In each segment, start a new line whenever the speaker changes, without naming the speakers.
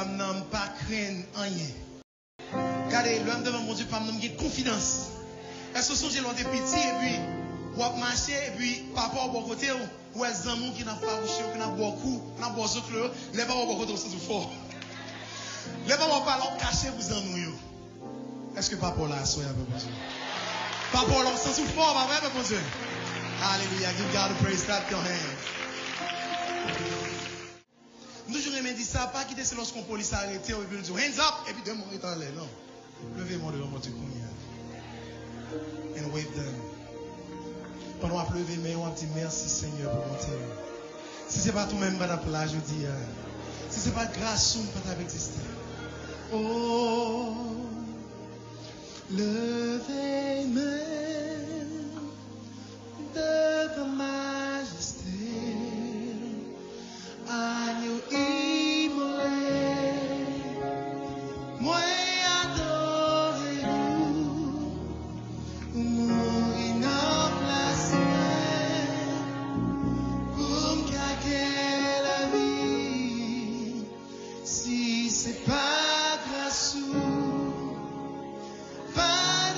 femme n'a pas craindre rien. Regardez, l'homme devant mon Dieu, femme n'a pas confiance. Est-ce que vous avez des petits et puis vous marchez et puis papa au bon côté ou est-ce que qui n'a pas farouché ou qui n'a beaucoup, n'a pas besoin de les pas au bon côté aussi fort. Les pas pas l'ont caché vous en nous. Est-ce que papa là soit avec bon Dieu? Papa là sens fort papa avec bon Dieu. Alléluia, give God the praise, clap your hands. Nous toujours aimé dire ça, pas quitter c'est lorsqu'on police arrêté ou bien dire hands up et puis demain on est en l'air, non. Levez-moi devant mon Dieu. And wave them. Pendant qu'on lever mais on dit merci Seigneur pour mon terre. Si c'est pas tout même pas la plage, je dis si c'est pas grâce on pas exister. Oh, levez main de ta majesté. Agneau immolé, moi adorez-vous, mourir dans place pour me caquer la vie. Si c'est pas grâce ou pas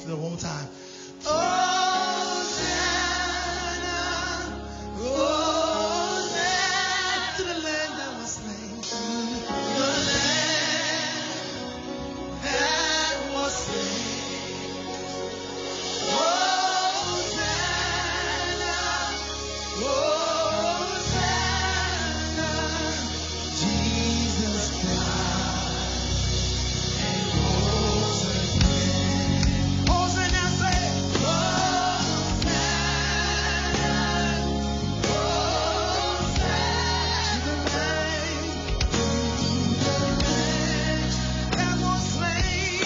Let's do it one more time. Hosanna, Hosanna to the Lamb that was slain, to the Lamb that was slain. Hosanna, Hosanna, Jesus died and rose again. Hosanna, say, Hosanna, Hosanna to the Lamb that was slain.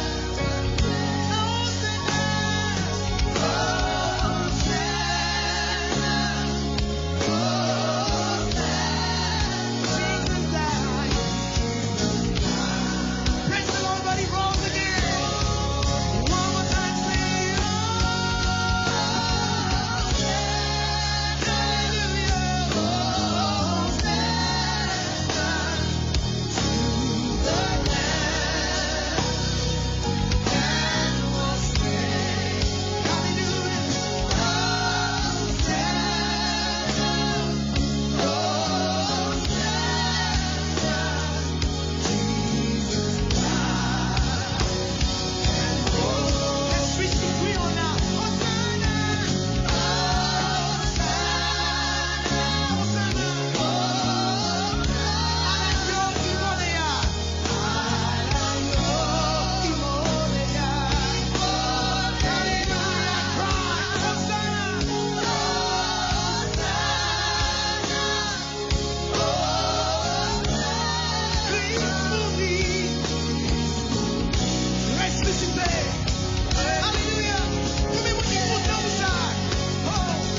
Praise the Lord, but he rose again. One more time, say, hallelujah, let's switch to Creole now. Hosanna, Hosanna, Hosanna. Alayo Imoleya, Alayo Imoleya. Hallelujah, cry, Hosanna, please move me. Let's listen to it. Hallelujah. Come in with the foot down the side. Oh.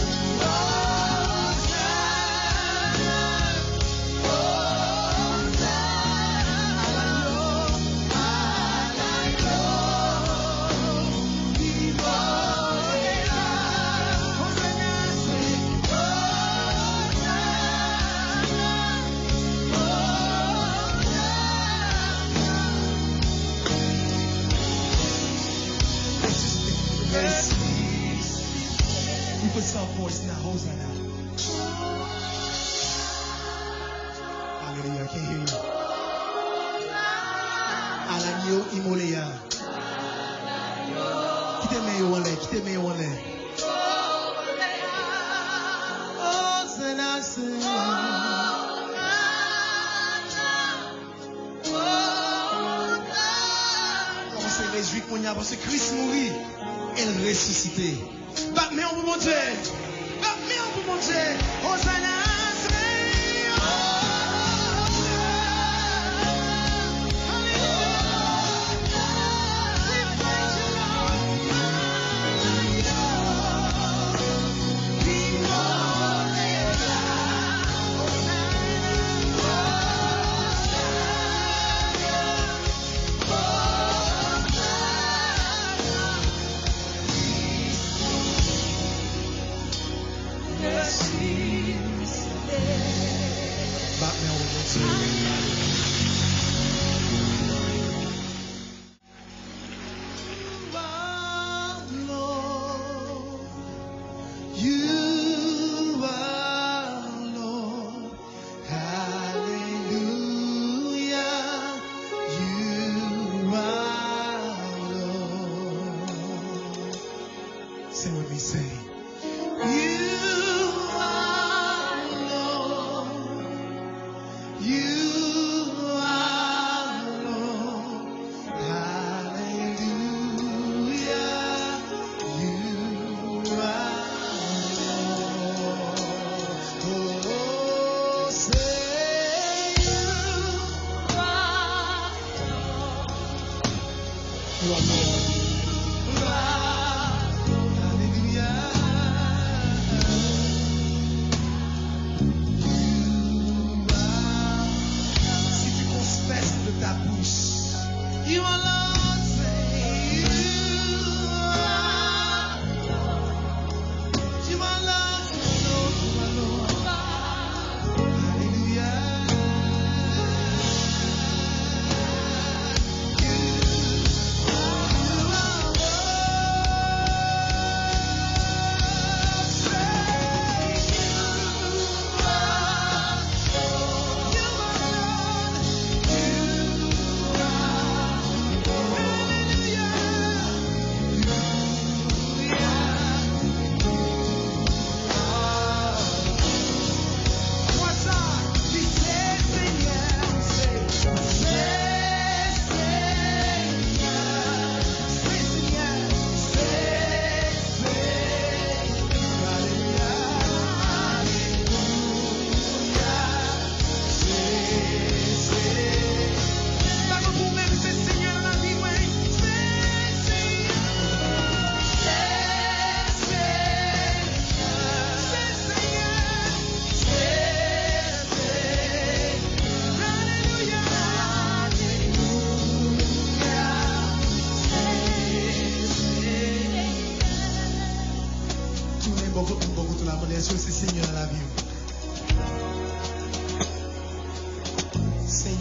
You put soft voice now. Hosanna. Hallelujah. I can't hear you. Alayo Imoleya. Kite meyo wale. Kite meyo wale. Hosanna, say. Comment c'est les Juifs qu'on y a parce que Christ mourit, elle ressuscité. Battement pour mon Dieu. Battement pour mon Dieu. Hosanna, say, Battement pour mon Dieu. You are Lord, hallelujah. You are Lord. Sing with me, say, you are Lord. You are Lord, hallelujah. You are Lord. Oh, say you are Lord. You are Lord. Hallelujah.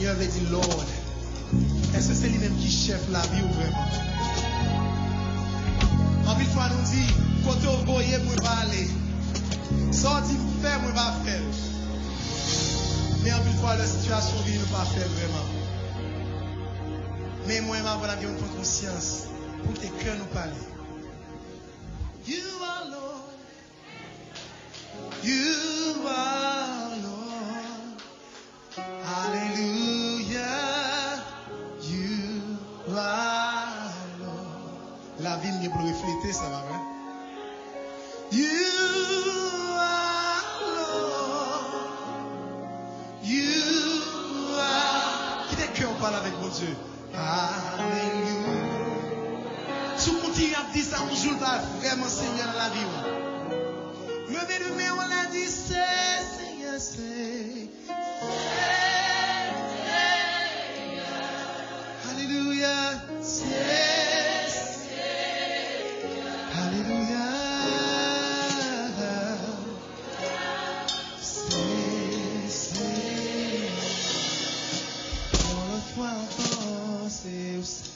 Seigneur veut dire Lord. Est-ce que c'est lui-même qui chef la vie ou vraiment? En plus, fois nous dit, côté au voyer, moi pas aller. Sorti faire, moi pas faire. Mais en plus, fois la situation vie, nous pas faire vraiment. Mais moi, je vais avoir une conscience pour que tes cœurs nous parlent. You are Lord. You are Lord. Hallelujah. You are Lord. La vie n'est plus reflétée, ça va, hein? You are Lord. You are. Qui tes cœurs parle avec mon Dieu? Alléluia. Si vous continuez à dire ça, un jour, va vraiment Seigneur dans la vie. Levez le main, on l'a dit, c'est Seigneur, c'est. Alléluia. C'est. Alléluia. C'est. Dans le foi encore, c'est.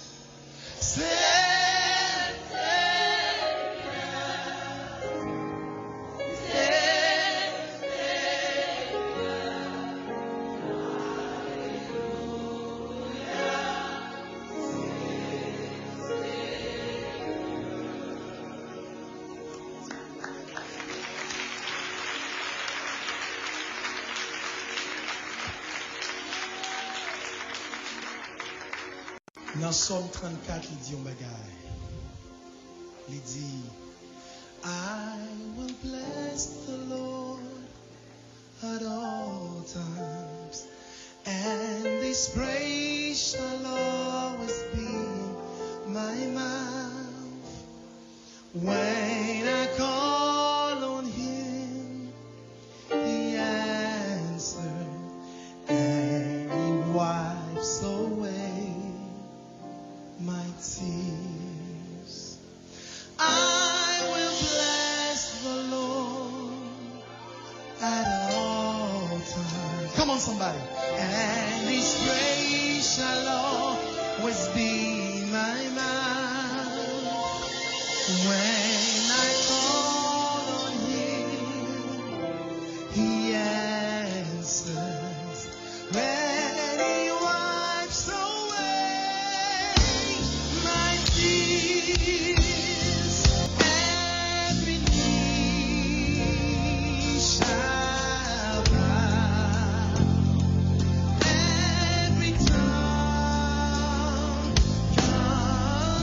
Dans Somme 34, il dit un bagage. Il dit, I will bless the Lord at all times, and His praise shall always be in my mouth. When I call on Him, He answers, and He wipes away my tears. I will bless the Lord at all times. Come on, somebody. And His praise shall always be in my mouth. When I call on Him, He answers. When He wipes away my tears, every knee shall bow, every tongue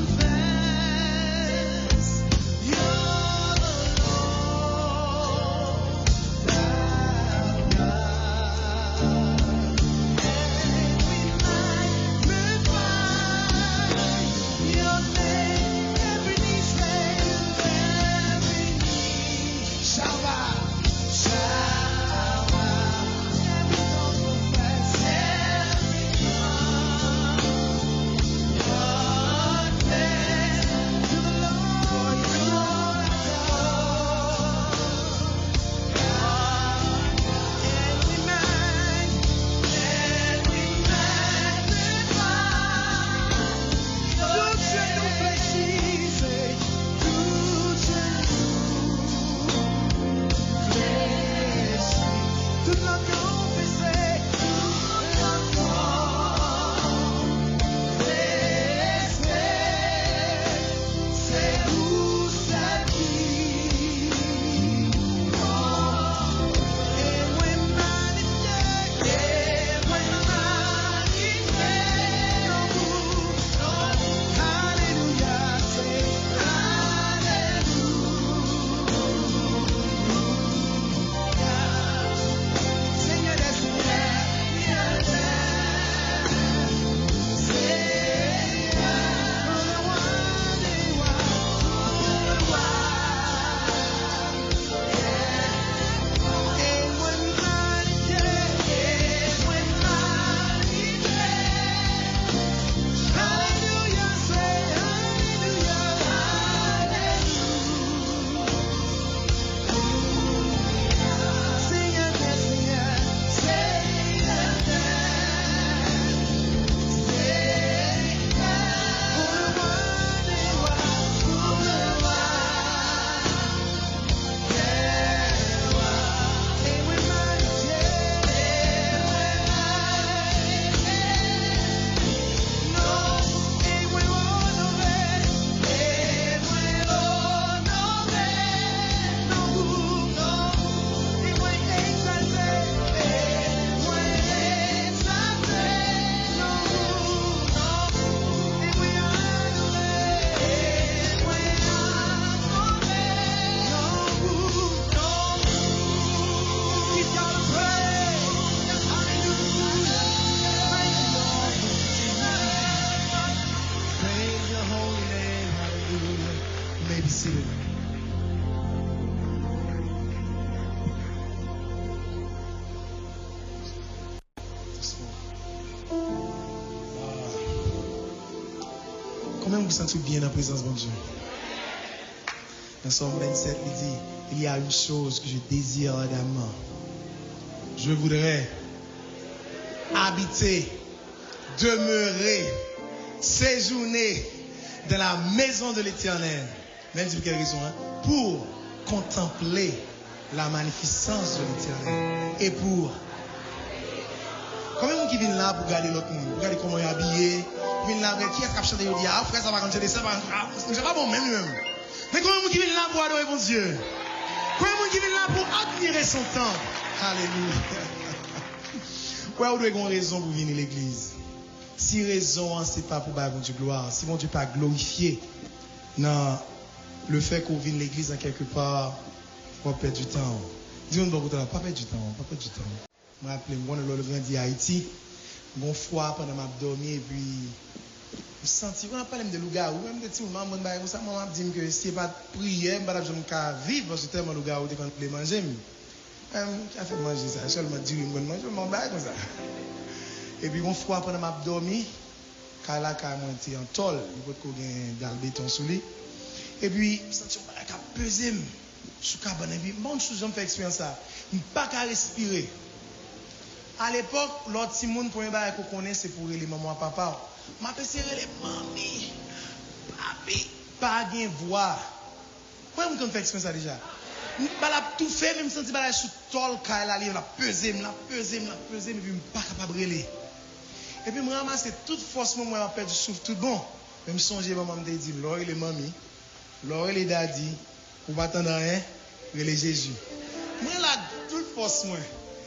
Combien vous sentez bien dans la présence de Dieu? Dans Somme 27, il dit, il y a une chose que je désire ardemment. Je voudrais habiter, demeurer, séjourner dans la maison de l'Éternel. Même pour quelle raison? Pour contempler la magnificence de l'Éternel. Et pour... Combien de gens qui viennent là pour regarder l'autre monde? Pour regarder comment il est habillé? Qui viennent là, qui est-ce qui a chanté? Il dit, ah frère, ça va quand chanter, ça va. C'est pas bon, même. Mais combien de gens qui viennent là pour adorer mon Dieu? Combien de gens qui viennent là pour admirer son temple? Alléluia. Ouais, vous avez une raison pour venir à l'église. Si raison, c'est pas pour bailler Dieu gloire. Si mon Dieu pas glorifié, non, le fait qu'on vienne à l'église en quelque part, on va perdre du temps. Dis-moi, pas perdre du temps, pas perdre du temps. Je me rappelle, moi, je suis grandi à Haïti. Bon froid pendant ma dormi et puis je senti on a parlé de loup-garou même de petit maman ça maman dit que si pas prière pas je me vivre parce que tellement loup-garou quand les manger qui a fait manger ça seulement dire une bonne manger mon bail comme ça et puis bon froid pendant ma dormi kala ka monter en tôle il faut qu'on gagne dans le béton sous lui et puis je senti on ka peser sous cabane et puis bon chose j'en fais expérience ça pas qu'à respirer. À l'époque, l'autre Simone, pour un qu'on connaît, c'est pour les mamans et papa. Ma serrer les mamies, papi, pas de voix. Pourquoi vous faites expérience ça déjà? Je vais tout faire, même si je suis sous tol, la peser, et puis pas capable de relayer. Et puis je ramasse toute force, moi, je perdu du souffle, tout bon. Même songer, maman me dit, Laure, les mamies, Laure, les daddy, pour pas attendre rien, les Jésus. Moi, là, toute force, moi.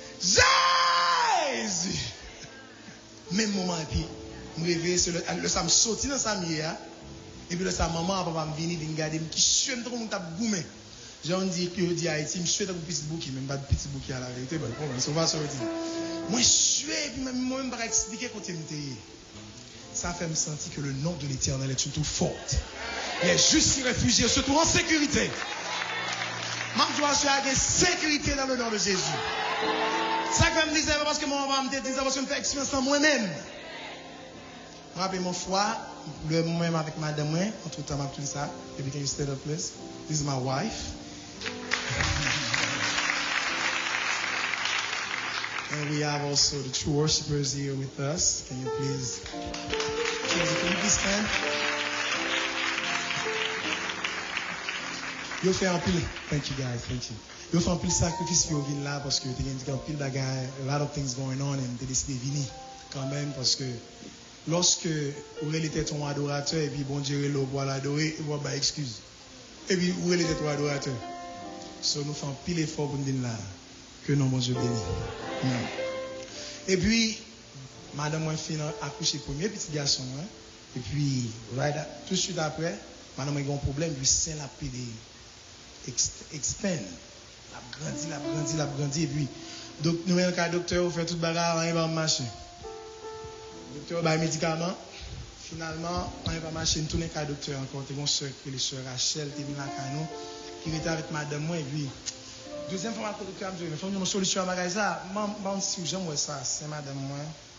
Jésus! Même moment, et puis, je me réveille, le ça me sortit dans sa mienne, et puis le ça, maman, papa me venir, me garder, qui suit, comme on t'a goumé. J'ai dit que je dis à Haïti, je suis un petit bouquet, même pas de petit bouquet à la vérité, mais on va sortir. Moi, je suis, et puis même moi, je ne peux pas expliquer quand tu es. Ça fait me sentir que le nom de l'Éternel est une tour forte. Les justes s'y réfugient, se trouvent en sécurité. Moi, je dois avoir une sécurité dans le nom de Jésus. Ça fait me dire parce que mon maman me dit parce que je fais expérience en moi-même. Je me rappelle mon foi, le même avec madame, entre temps, je tout ça. Et puis, can you stand up, please? This is my wife. And we have also the true worshipers here with us. Can you please stand? You fais un pile. Thank you guys, thank you. You fais un pile sacrifice pour venir là parce que tu as un pile bagaille, a lot of things going on and tu as décidé de venir quand même parce que lorsque vous était ton adorateur et puis bon Dieu le pour l'adorer, il va pas excuse. Et puis vous était ton adorateur. So nous faisons pile effort pour venir là. Que non bon Dieu béni. Et puis madame moi fin accoucher premier petit garçon hein. Et puis tout de suite après madame a eu un problème puis c'est la pile expand. La grandi et puis donc nous avons un docteur on fait toute bagarre rien va marcher. Docteur ba médicament finalement on va marcher tourner ka docteur encore t'es bon sœur que les sœurs Rachel t'es venu là nous qui était avec madame moi et puis deuxième fois que docteur me dit il faut une solution à bagage ça bon si j'aime ça c'est madame moi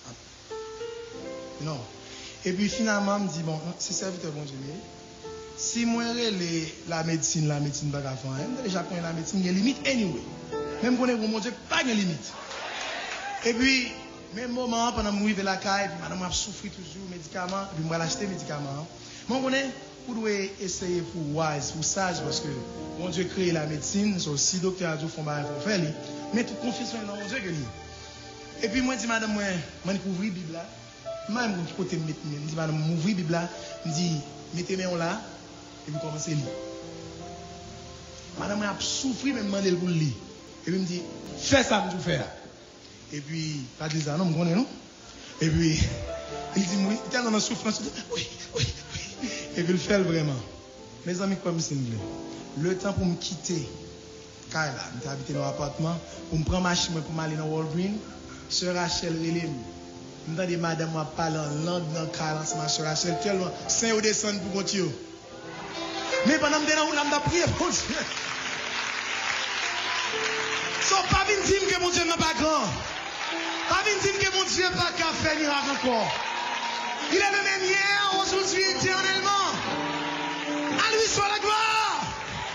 non et puis finalement me dit bon c'est serviteur bon Dieu si moi la médecine pas grave déjà connais la médecine il y a limite anyway même connais mon Dieu pas de limite et puis même moment pendant moi arriver la caille puis madame a souffert toujours médicaments puis moi l'acheter médicaments moi connais pour doit essayer pour wise pour sage parce que mon Dieu crée la médecine si docteur a dit font pas faire mais toute confiance dans mon Dieu que lui et puis moi dis madame moi ouvrir Bible là même qui côté me dit madame m'ouvrir Bible là me dit mettez main là et puis commencez à lire. Madame a souffert, même demandé pour lire. Et puis me dit, fais ça pour faire. Et puis, pas dit ça, non, je connais, non? Et puis, il dit, oui, il est dans la souffrance. Oui. Et puis, il fait vraiment. Mes amis, comme c'est le temps pour me quitter, car là, je habité dans l'appartement, pour me prendre ma machine pour m'aller dans Walgreens, sœur Rachel Relem. Je me dis, madame, moi parle en langue dans le car, ma sœur Rachel, tellement, saint ou descend pour continuer. Mais pendant que je suis prié pour Dieu. So, pas venir dire que mon Dieu n'est pas grand. Pas venir dire que mon Dieu n'a pas qu'à faire miracle encore. Il est le même hier, aujourd'hui, éternellement. À lui soit la gloire.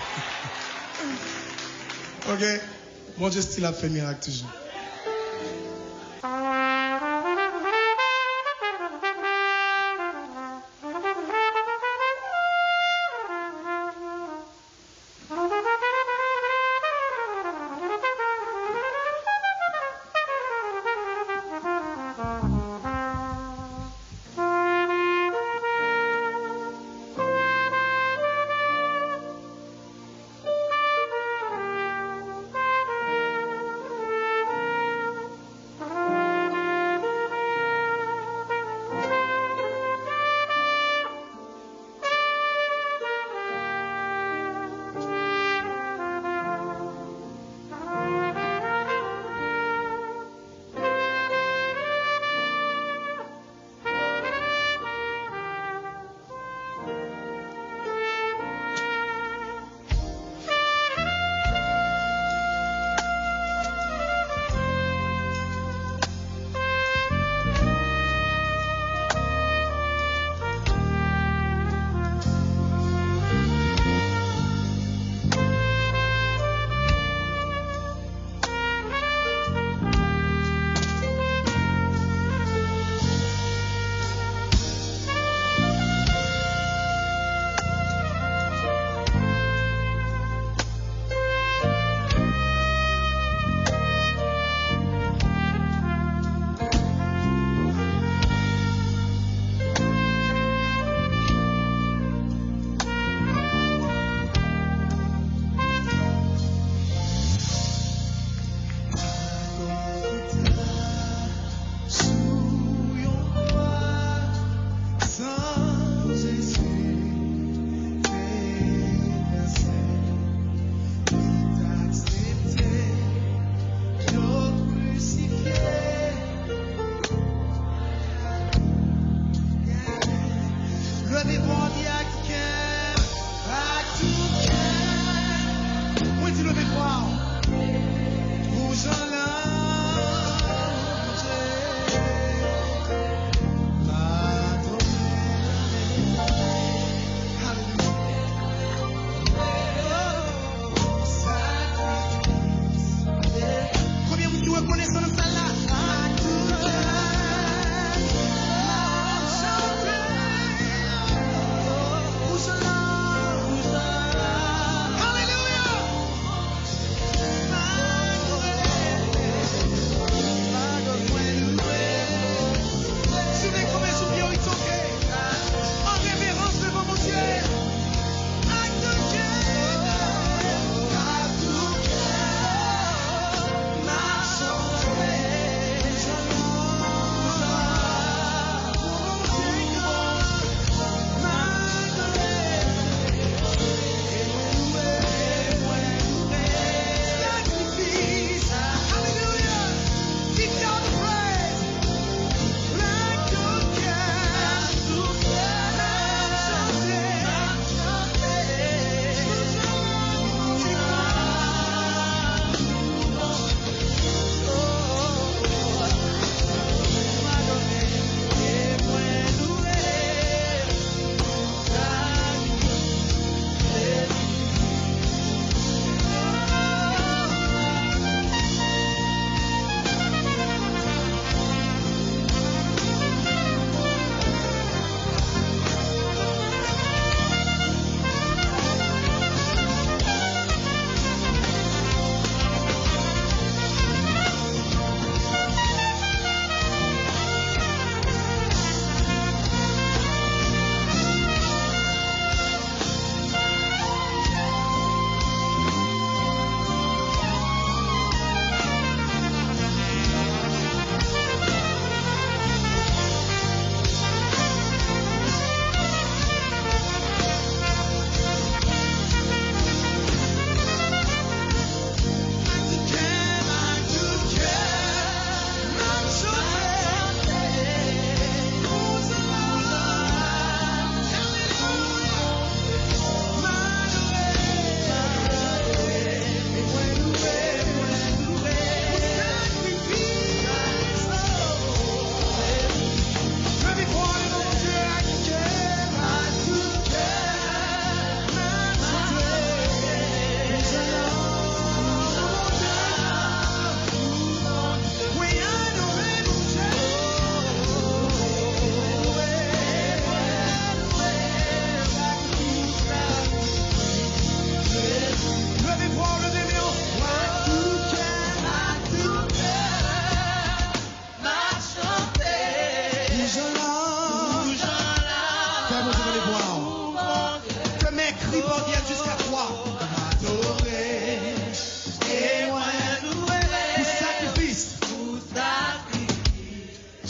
Ok? Mon Dieu, style a fait miracle toujours.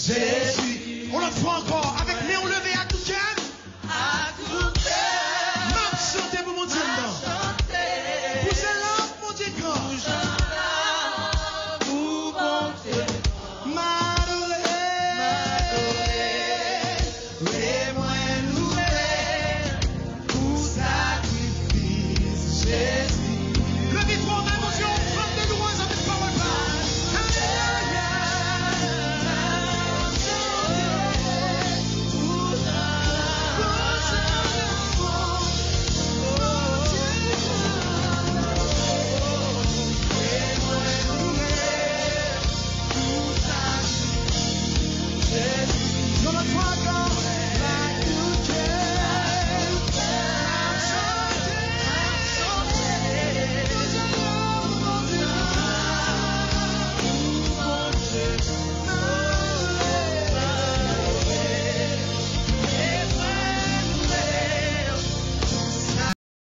Jésus. On l'autre fois encore.